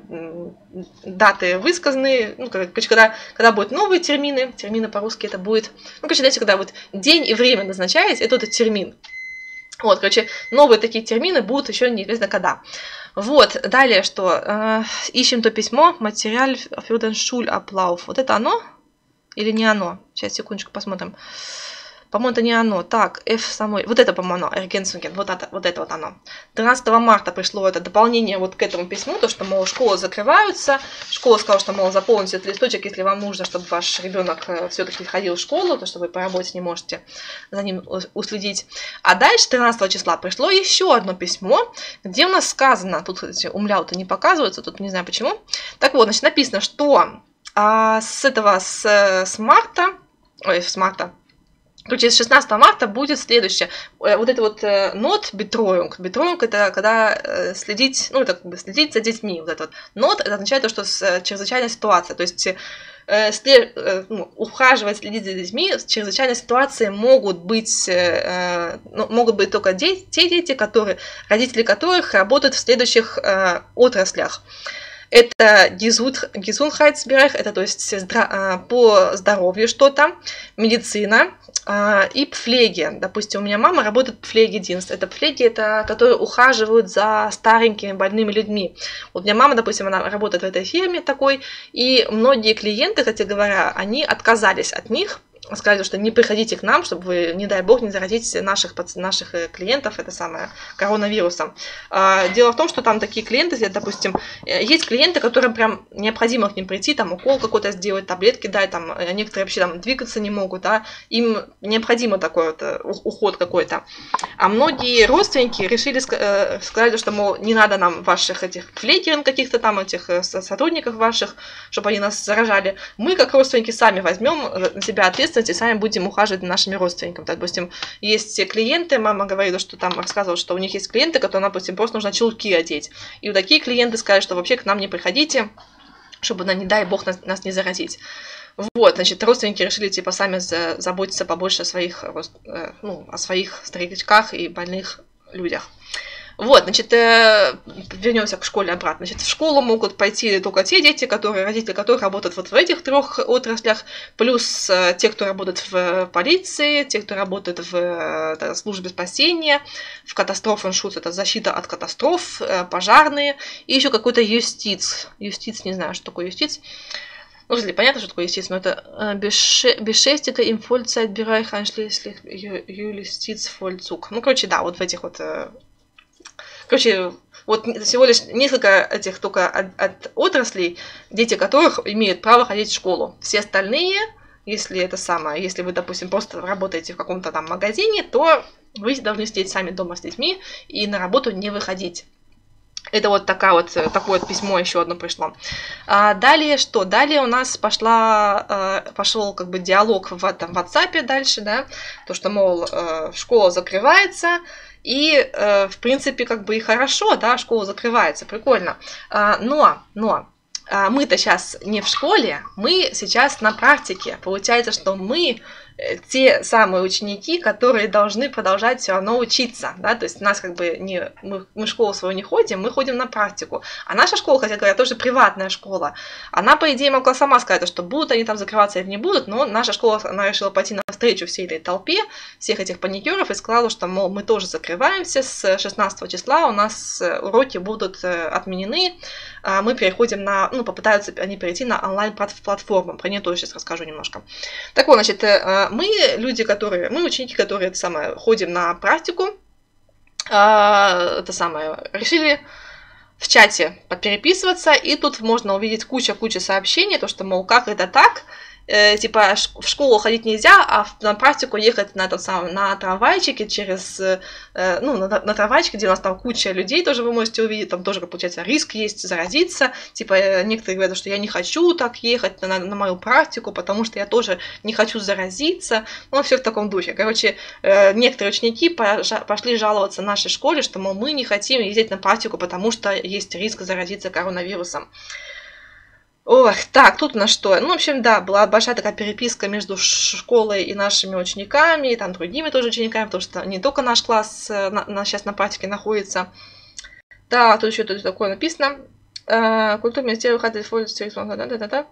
A: даты высказаны, ну, короче, когда, когда будут новые термины, термины по-русски это будет, ну, короче, знаете, когда вот день и время назначается, это вот термин. Вот, короче, новые такие термины будут еще неизвестно когда. Вот, далее что? Э, ищем то письмо, материал für den Schulablauf. Вот это оно? Или не оно? Сейчас, секундочку, посмотрим. По-моему, это не оно. Так, F самой. Вот это, по-моему, оно. Ergänzungen. Вот это, вот это вот оно. тринадцатого марта пришло это дополнение вот к этому письму, то, что, мол, школы закрываются. Школа сказала, что, мол, заполните этот листочек, если вам нужно, чтобы ваш ребенок все-таки ходил в школу, то, что вы по работе не можете за ним уследить. А дальше, тринадцатого числа, пришло еще одно письмо, где у нас сказано, тут эти умляуты не показываются, тут не знаю почему. Так вот, значит, написано, что а, с этого, с, с марта, ой, с марта, короче, с шестнадцатого марта будет следующее. Вот это вот нот бетроинг. Бетроинг это когда следить, ну, это как бы следить за детьми. Вот это вот. Нот это означает то, что с чрезвычайная ситуация. То есть след, ну, ухаживать, следить за детьми в чрезвычайной ситуации могут быть, ну, могут быть только де- те дети, которые, родители которых работают в следующих э, отраслях. Это Gesundheitsbereich, это то есть по здоровью что-то, медицина и пфлеге. Допустим, у меня мама работает в пфлегединст. Это пфлеги, это которые ухаживают за старенькими больными людьми. Вот у меня мама, допустим, она работает в этой фирме такой, и многие клиенты, кстати говоря, они отказались от них, сказали, что не приходите к нам, чтобы вы, не дай бог, не заразить наших, наших клиентов, это самое, коронавирусом. Дело в том, что там такие клиенты, если, допустим, есть клиенты, которым прям необходимо к ним прийти, там укол какой-то сделать, таблетки дать, там, некоторые вообще там двигаться не могут, да, им необходимо такой вот уход какой-то. А многие родственники решили, сказали, что, мол, не надо нам ваших этих флейкеров каких-то там, этих сотрудников ваших, чтобы они нас заражали. Мы, как родственники, сами возьмем на себя ответственность и сами будем ухаживать за нашими родственниками. Допустим, есть клиенты, мама говорила, что там рассказывала, что у них есть клиенты, которым, допустим, просто нужно чулки одеть. И вот такие клиенты сказали, что вообще к нам не приходите, чтобы, не дай бог, нас, нас не заразить. Вот, значит, родственники решили, типа, сами заботиться побольше о своих, ну, о своих старичках и больных людях. Вот, значит, вернемся к школе обратно. Значит, в школу могут пойти только те дети, которые, родители которых работают вот в этих трех отраслях, плюс те, кто работает в полиции, те, кто работает в это, службе спасения, в катастроф-иншутс, это защита от катастроф, пожарные, и еще какой-то юстиц. Юстиц, не знаю, что такое юстиц. Ну, если понятно, что такое юстиц, но это Beschäftigte im Vollzeitbereich einschließlich Justizvollzug. Ну, короче, да, вот в этих вот... Короче, вот всего лишь несколько этих только от, от отраслей, дети которых имеют право ходить в школу. Все остальные, если это самое, если вы, допустим, просто работаете в каком-то там магазине, то вы должны сидеть сами дома с детьми и на работу не выходить. Это вот, такая вот такое вот письмо еще одно пришло. А далее что? Далее у нас пошла, пошел как бы диалог в этом WhatsApp дальше, да, то, что, мол, школа закрывается, и, в принципе, как бы и хорошо, да, школа закрывается, прикольно. Но, но мы-то сейчас не в школе, мы сейчас на практике. Получается, что мы те самые ученики, которые должны продолжать все равно учиться, да, то есть у нас как бы не, мы, мы в школу свою не ходим, мы ходим на практику, а наша школа, хотя говоря, тоже приватная школа, она, по идее, могла сама сказать, что будут они там закрываться или не будут, но наша школа, она решила пойти навстречу всей этой толпе, всех этих паникеров, и сказала, что, мол, мы тоже закрываемся, с шестнадцатого числа у нас уроки будут отменены, мы переходим на, ну, попытаются они перейти на онлайн-платформу, про нее тоже сейчас расскажу немножко. Так вот, значит, мы люди, которые, мы ученики, которые это самое, ходим на практику, это самое, решили в чате попереписываться, и тут можно увидеть куча-куча сообщений, то, что, мол, как это так, э, типа в школу ходить нельзя, а на практику ехать на, тот самый, на трамвайчике через, э, ну, на, на трамвайчике, где у нас там куча людей, тоже вы можете увидеть, там тоже, получается, риск есть заразиться, типа некоторые говорят, что я не хочу так ехать на, на мою практику, потому что я тоже не хочу заразиться, ну, все в таком духе. Короче, э, некоторые ученики пошли жаловаться нашей школе, что, мол, мы не хотим ездить на практику, потому что есть риск заразиться коронавирусом. Ох, так, тут у нас что? Ну, в общем, да, была большая такая переписка между школой и нашими учениками, и там другими тоже учениками, потому что не только наш класс на, на, сейчас на практике находится. Да, тут еще тут такое написано. Культурное министерство выходит да-да-да.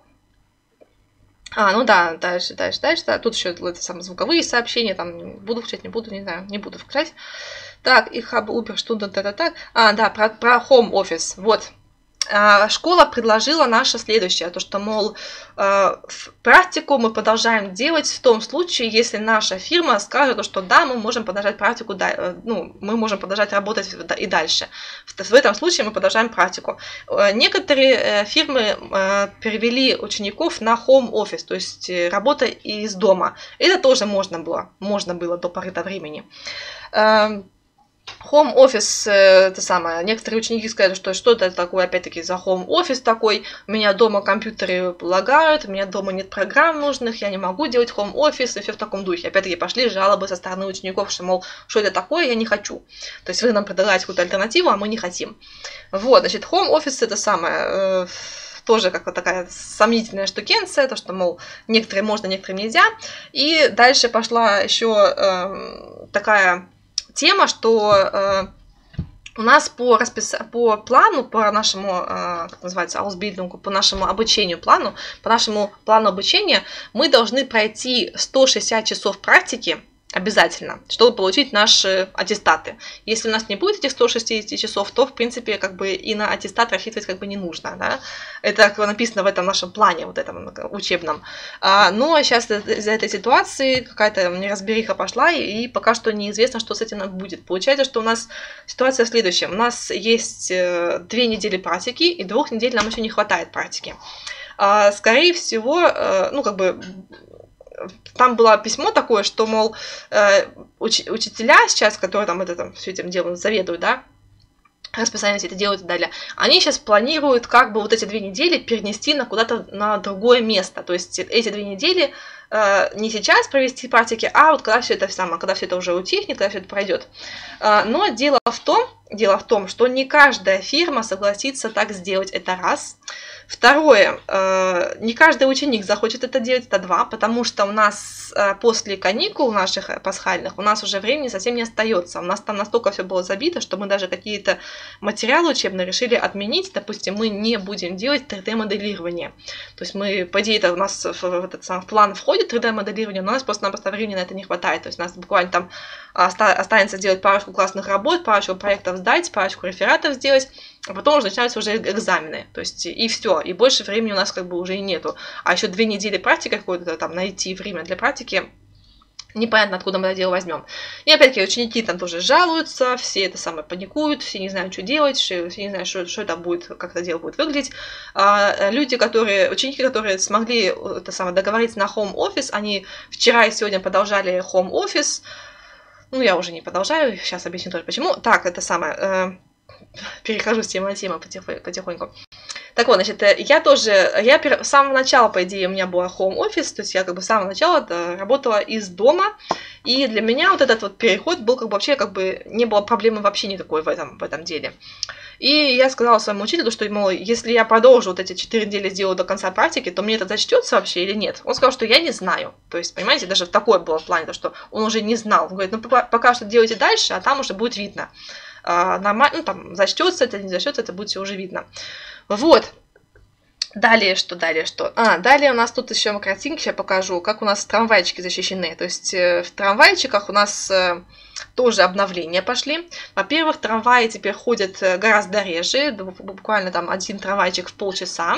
A: А, ну да, дальше, дальше, дальше. Да. Тут еще это, самые звуковые сообщения, там буду включать, не буду, не знаю, не буду включать. Так, и хаб Uber, что да, да, да. А, да, про, про home office, вот. Школа предложила наше следующее, то что, мол, в практику мы продолжаем делать в том случае, если наша фирма скажет, что да, мы можем продолжать практику, ну, мы можем продолжать работать и дальше. В этом случае мы продолжаем практику. Некоторые фирмы перевели учеников на home office, то есть работа из дома. Это тоже можно было, можно было до поры до времени. Home office, это самое, некоторые ученики сказали, что что это такое, опять-таки, за home office такой, у меня дома компьютеры лагают, у меня дома нет программ нужных, я не могу делать home office, и все в таком духе. Опять-таки, пошли жалобы со стороны учеников, что, мол, что это такое, я не хочу. То есть вы нам предлагаете какую-то альтернативу, а мы не хотим. Вот, значит, home office это самое, э, тоже как-то такая сомнительная штукенция, то, что, мол, некоторые можно, некоторые нельзя. И дальше пошла еще э, такая тема, что э, у нас по, распис... по плану, по нашему, э, как называется, Ausbildung, по нашему обучению плану, по нашему плану обучения мы должны пройти сто шестьдесят часов практики, обязательно, чтобы получить наши аттестаты. Если у нас не будет этих ста шестидесяти часов, то, в принципе, как бы и на аттестат рассчитывать как бы не нужно, да. Это как написано в этом нашем плане, вот этом учебном. А, но сейчас из-за этой ситуации какая-то неразбериха пошла, и пока что неизвестно, что с этим будет. Получается, что у нас ситуация в следующем. У нас есть две недели практики, и двух недель нам еще не хватает практики. А, скорее всего, ну, как бы... Там было письмо такое, что, мол, э, уч- учителя сейчас, которые там это там все этим делом заведуют, да, расписание все это делают и так далее, они сейчас планируют как бы вот эти две недели перенести на куда-то на другое место. То есть эти две недели э, не сейчас провести практики, а вот когда все это самое, когда все это уже утихнет, когда все это пройдет. Э, но дело в том, дело в том, что не каждая фирма согласится так сделать, это раз. Второе, не каждый ученик захочет это делать, это два, потому что у нас после каникул наших пасхальных у нас уже времени совсем не остается. У нас там настолько все было забито, что мы даже какие-то материалы учебные решили отменить. Допустим, мы не будем делать три дэ-моделирование. То есть мы, по идее, это у нас в этот сам план входит три дэ-моделирование, но у нас просто-напросто времени на это не хватает. То есть у нас буквально там останется делать парочку классных работ, парочку проектов сдать, парочку рефератов сделать, а потом уже начинаются уже экзамены. То есть и все. И больше времени у нас как бы уже и нету. А еще две недели практики какой-то там найти время для практики, непонятно, откуда мы это дело возьмем. И опять-таки ученики там тоже жалуются, все это самое паникуют, все не знают, что делать, все не знают, что, что это будет, как это дело будет выглядеть. А люди, которые, ученики, которые смогли это самое, договориться на home office, они вчера и сегодня продолжали home office. Ну, я уже не продолжаю, сейчас объясню тоже почему. Так, это самое, э, перехожу с темы на тему потихоньку. Так вот, значит, я тоже, я с самого начала, по идее, у меня была home office, то есть я как бы с самого начала работала из дома, и для меня вот этот вот переход был как бы вообще, как бы не было проблемы вообще никакой в этом, в этом деле. И я сказала своему учителю, что, мол, если я продолжу вот эти четыре недели сделаю до конца практики, то мне это зачтется вообще или нет? Он сказал, что я не знаю. То есть, понимаете, даже такое было в плане, то, что он уже не знал. Он говорит, ну пока что делайте дальше, а там уже будет видно. А, нормально, ну там зачтется это, не зачтется, это будет все уже видно. Вот. Далее что, далее что? А, далее у нас тут еще картинки, сейчас покажу, как у нас трамвайчики защищены. То есть в трамвайчиках у нас тоже обновления пошли. Во-первых, трамваи теперь ходят гораздо реже, буквально там один трамвайчик в полчаса.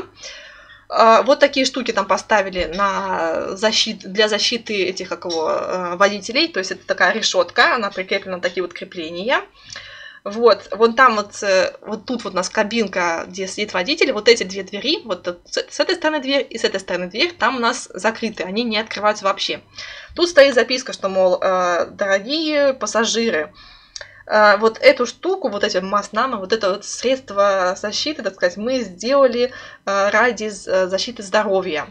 A: Вот такие штуки там поставили на защит, для защиты этих как его, водителей. То есть это такая решетка, она прикреплена на такие вот крепления. Вот, вон там вот, вот тут вот у нас кабинка, где сидит водитель, вот эти две двери, вот с этой стороны дверь и с этой стороны дверь, там у нас закрыты, они не открываются вообще. Тут стоит записка, что, мол, дорогие пассажиры, вот эту штуку, вот эти масс-намы, вот это вот средство защиты, так сказать, мы сделали ради защиты здоровья.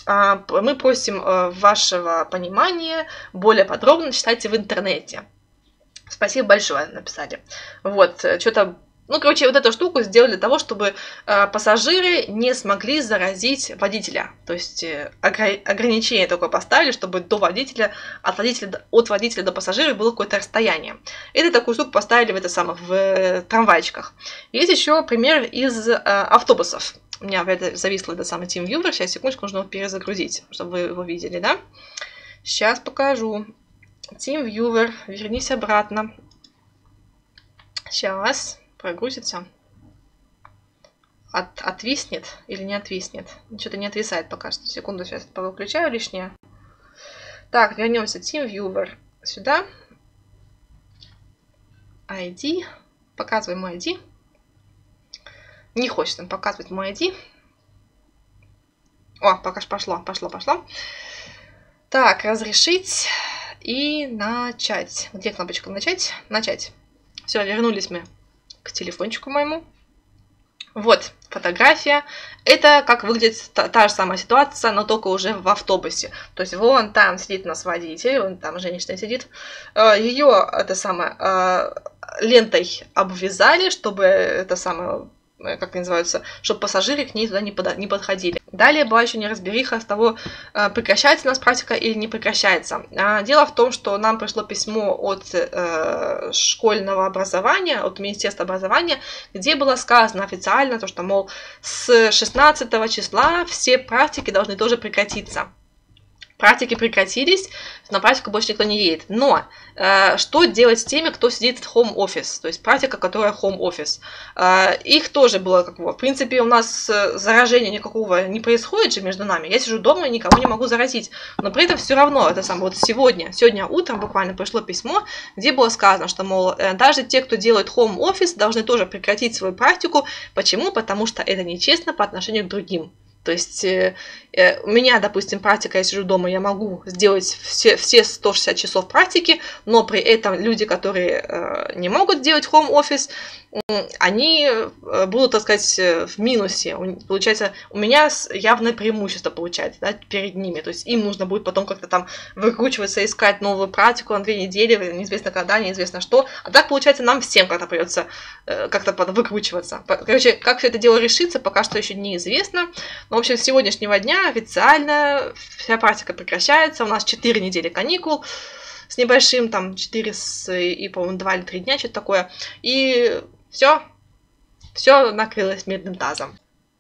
A: Мы просим вашего понимания, более подробно читайте в интернете. Спасибо большое, написали. Вот, что-то... Ну, короче, вот эту штуку сделали для того, чтобы э, пассажиры не смогли заразить водителя. То есть э, огр- ограничение такое поставили, чтобы до водителя, от водителя, от водителя до пассажира было какое-то расстояние. Это такую штуку поставили в, это самое, в э, трамвайчиках. Есть еще пример из э, автобусов. У меня это зависло это самый TeamViewer. Сейчас, секундочку, нужно его перезагрузить, чтобы вы его видели, да? Сейчас покажу. TeamViewer, вернись обратно. Сейчас прогрузится. От, отвиснет или не отвиснет? Что-то не отвисает пока что. Секунду, сейчас выключаю лишнее. Так, вернемся. TeamViewer сюда. ай ди. Показывай мой ай ди. Не хочет он показывать мой ай ди. О, пока ж пошло, пошло, пошло. Так, разрешить. И начать. Где кнопочка начать? Начать. Все, вернулись мы к телефончику моему. Вот, фотография. Это как выглядит та, та же самая ситуация, но только уже в автобусе. То есть вон там сидит у нас водитель, вон там женщина сидит. Ее это самое, лентой обвязали, чтобы это самое... как они называются, чтобы пассажиры к ней туда не, под, не подходили. Далее была еще неразбериха с того, прекращается у нас практика или не прекращается. Дело в том, что нам пришло письмо от э, школьного образования, от Министерства образования, где было сказано официально, то, что, мол, с шестнадцатого числа все практики должны тоже прекратиться. Практики прекратились, на практику больше никто не едет. Но э, что делать с теми, кто сидит в home office, то есть практика, которая home office? Э, их тоже было как бы, в принципе, у нас заражения никакого не происходит же между нами. Я сижу дома и никого не могу заразить. Но при этом все равно, это самое, вот сегодня, сегодня утром буквально пришло письмо, где было сказано, что, мол, даже те, кто делает home office, должны тоже прекратить свою практику. Почему? Потому что это нечестно по отношению к другим. То есть э, э, у меня, допустим, практика, я сижу дома, я могу сделать все, все сто шестьдесят часов практики, но при этом люди, которые э, не могут делать home office, э, они э, будут, так сказать, в минусе. Получается, у меня явное преимущество получается, да, перед ними. То есть им нужно будет потом как-то там выкручиваться, искать новую практику на две недели, неизвестно когда, неизвестно что. А так, получается, нам всем как-то придется э, как-то выкручиваться. Короче, как все это дело решится, пока что еще неизвестно. В общем, с сегодняшнего дня официально вся практика прекращается. У нас четыре недели каникул с небольшим, там четыре с, и, по-моему, два или три дня, что-то такое. И все, все накрылось медным тазом.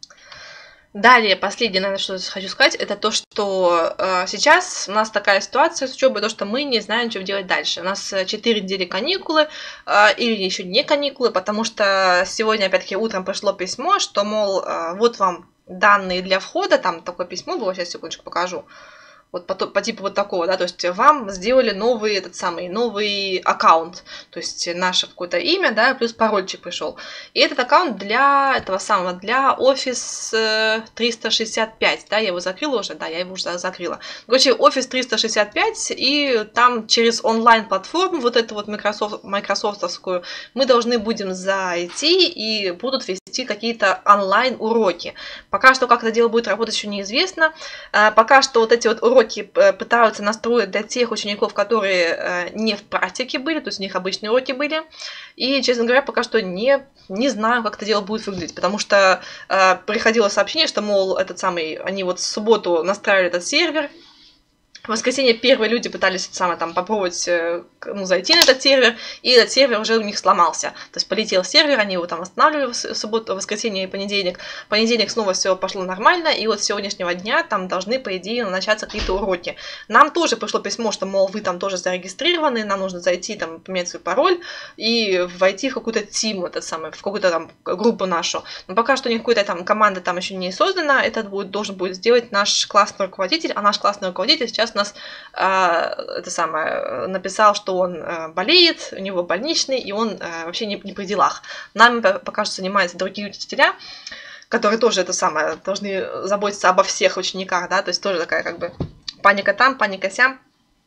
A: Далее, последнее, наверное, что хочу сказать, это то, что э, сейчас у нас такая ситуация с учебой, то, что мы не знаем, что делать дальше. У нас четыре недели каникулы, э, или еще не каникулы, потому что сегодня, опять-таки, утром пришло письмо, что, мол, э, вот вам данные для входа, там такое письмо было, сейчас секундочку покажу. Вот по, по типу вот такого, да, то есть вам сделали новый, этот самый, новый аккаунт, то есть наше какое-то имя, да, плюс парольчик пришел. И этот аккаунт для этого самого, для Office триста шестьдесят пять, да, я его закрыла уже, да, я его уже закрыла. Короче, Office триста шестьдесят пять, и там через онлайн-платформу, вот эту вот Microsoft, майкрософтовскую, мы должны будем зайти и будут вести какие-то онлайн-уроки. Пока что, как это дело будет работать, еще неизвестно. Пока что вот эти вот уроки пытаются настроить для тех учеников, которые не в практике были, то есть у них обычные уроки были. И, честно говоря, пока что не, не знаю, как это дело будет выглядеть, потому что э, приходило сообщение, что, мол, этот самый, они вот в субботу настраивали этот сервер. В воскресенье первые люди пытались самое, там, попробовать ну, зайти на этот сервер, и этот сервер уже у них сломался. То есть полетел сервер, они его там восстанавливали в субботу, в воскресенье и понедельник. В понедельник снова все пошло нормально, и вот с сегодняшнего дня там должны, по идее, начаться какие-то уроки. Нам тоже пришло письмо, что, мол, вы там тоже зарегистрированы, нам нужно зайти, там, поменять свой пароль и войти в какую-то тиму, это самое, в какую-то там группу нашу. Но пока что никакой-то там команда там еще не создана, это будет, должен будет сделать наш классный руководитель, а наш классный руководитель сейчас нас э, это самое, написал, что он э, болеет, у него больничный, и он э, вообще не, не при делах. Нами пока что занимаются другие учителя, которые тоже это самое, должны заботиться обо всех учениках, да, то есть тоже такая как бы паника там, паника сям.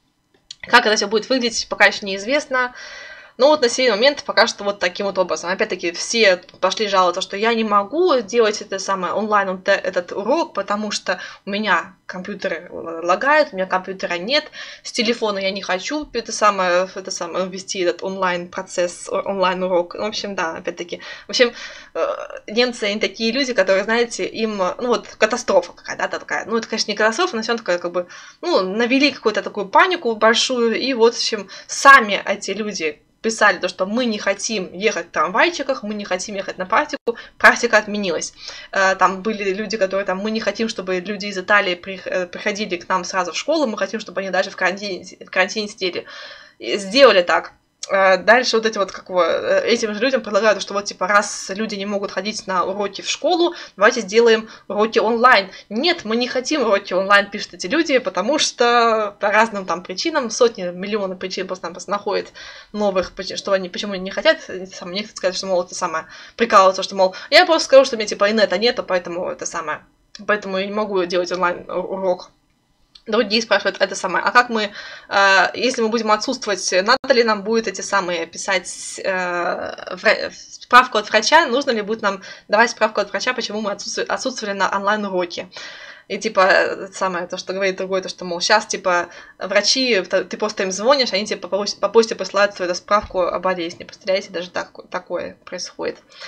A: Как это все будет выглядеть, пока еще неизвестно. Но вот на сей момент пока что вот таким вот образом. Опять-таки все пошли жаловаться, что я не могу делать это самое онлайн этот урок, потому что у меня компьютер лагает, у меня компьютера нет, с телефона я не хочу это самое, это самое ввести этот онлайн-процесс, онлайн-урок. В общем, да, опять-таки. В общем, немцы, они такие люди, которые, знаете, им, ну вот, катастрофа какая-то, да, такая. Ну, это, конечно, не катастрофа, но все равно такая, как бы, ну, навели какую-то такую панику большую, и вот, в общем, сами эти люди писали то, что мы не хотим ехать в трамвайчиках, мы не хотим ехать на практику, практика отменилась. Там были люди, которые там, мы не хотим, чтобы люди из Италии приходили к нам сразу в школу, мы хотим, чтобы они даже в карантине, в карантине сидели. И сделали так. Дальше вот эти вот, как его, этим же людям предлагают, что вот типа раз люди не могут ходить на уроки в школу, давайте сделаем уроки онлайн. Нет, мы не хотим уроки онлайн, пишут эти люди, потому что по разным там причинам, сотни, миллионы причин просто там просто находят новых, что они почему они не хотят. Сам, некоторые сказали, что, мол, это самое, прикалываться, что, мол, я просто скажу, что у меня типа инета нету, поэтому это самое, поэтому я не могу делать онлайн урок. Другие спрашивают это самое, а как мы, э, если мы будем отсутствовать, надо ли нам будет эти самые писать э, вра- справку от врача, нужно ли будет нам давать справку от врача, почему мы отсутствовали, отсутствовали на онлайн-уроке. И типа, самое, то, что говорит другое, то, что, мол, сейчас, типа, врачи, ты просто им звонишь, они тебе по почте посылают свою справку о болезни. Представляете, даже так, такое происходит.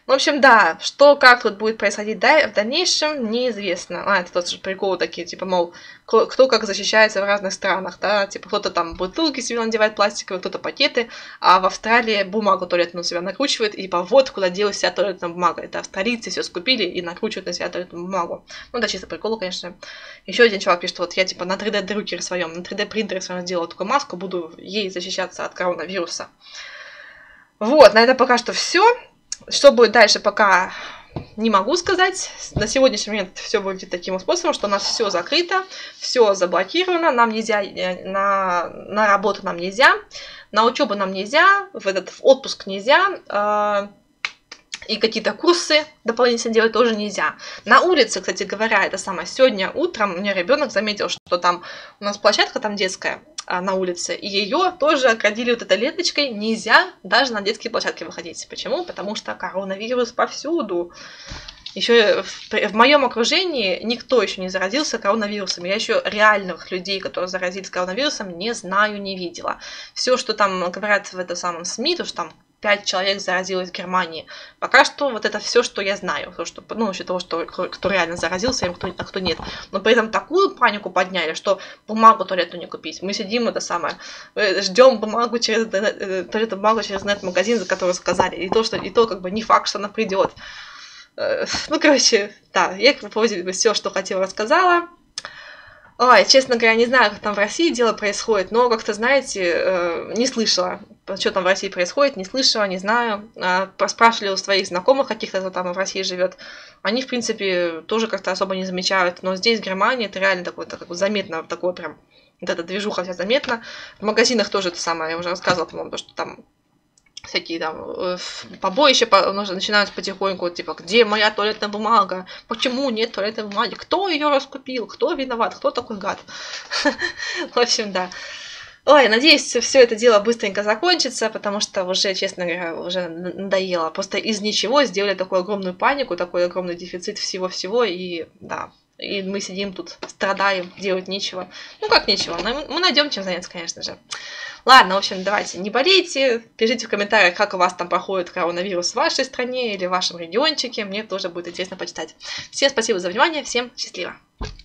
A: В общем, да, что, как тут будет происходить в дальнейшем, неизвестно. А, это тот же прикол такие, типа, мол, кто, кто как защищается в разных странах, да, типа, кто-то там бутылки себе надевает пластиковые, кто-то пакеты, а в Австралии бумагу туалетную на себя накручивает, и типа, вот куда делась вся туалетная бумага. Это австралийцы все скупили и накручивают на себя туалетную бумагу. Ну, да, чисто прикол, конечно. Еще один чувак пишет, вот я, типа, на три дэ-друкере своем, на три дэ-принтере своем сделала такую маску, буду ей защищаться от коронавируса. Вот, на это пока что все. Что будет дальше, пока не могу сказать. На сегодняшний момент все выглядит таким способом, что у нас все закрыто, все заблокировано, нам нельзя, на, на работу нам нельзя, на учебу нам нельзя, в этот в отпуск нельзя, э, и какие-то курсы дополнительно делать тоже нельзя. На улице, кстати говоря, это самое, сегодня утром у меня ребенок заметил, что там у нас площадка там детская, на улице, и ее тоже оградили вот этой ленточкой, нельзя даже на детские площадки выходить. Почему? Потому что коронавирус повсюду. Еще в, в моем окружении никто еще не заразился коронавирусом. Я еще реальных людей, которые заразились коронавирусом, не знаю, не видела. Все, что там говорят в этом самом СМИ, то, что там пять человек заразилось в Германии. Пока что вот это все, что я знаю. То, что, ну, насчет того, что кто реально заразился, а кто, а кто нет. Но при этом такую панику подняли, что бумагу туалетную не купить. Мы сидим, это самое, ждем бумагу через туалетную бумагу через нет-магазин, за который заказали. И то, что и то, как бы не факт, что она придет. Ну, короче, да, я вроде все, что хотела, рассказала. Ой, честно говоря, не знаю, как там в России дело происходит, но как-то, знаете, не слышала, что там в России происходит, не слышала, не знаю. Спрашивали у своих знакомых каких-то, кто там в России живет. Они, в принципе, тоже как-то особо не замечают, но здесь, в Германии, это реально такое, так, заметно, такое прям, вот эта движуха вся заметна. В магазинах тоже это самое, я уже рассказывала, по-моему, то, что там всякие там побоища начинают потихоньку, типа, где моя туалетная бумага, почему нет туалетной бумаги, кто ее раскупил, кто виноват, кто такой гад. В общем, да. Ой, надеюсь, все это дело быстренько закончится, потому что уже, честно говоря, уже надоело. Просто из ничего сделали такую огромную панику, такой огромный дефицит всего-всего, и да, и мы сидим тут, страдаем, делать нечего. Ну, как нечего, мы найдем чем заняться, конечно же. Ладно, в общем, давайте, не болейте, пишите в комментариях, как у вас там проходит коронавирус в вашей стране или в вашем региончике, мне тоже будет интересно почитать. Всем спасибо за внимание, всем счастливо!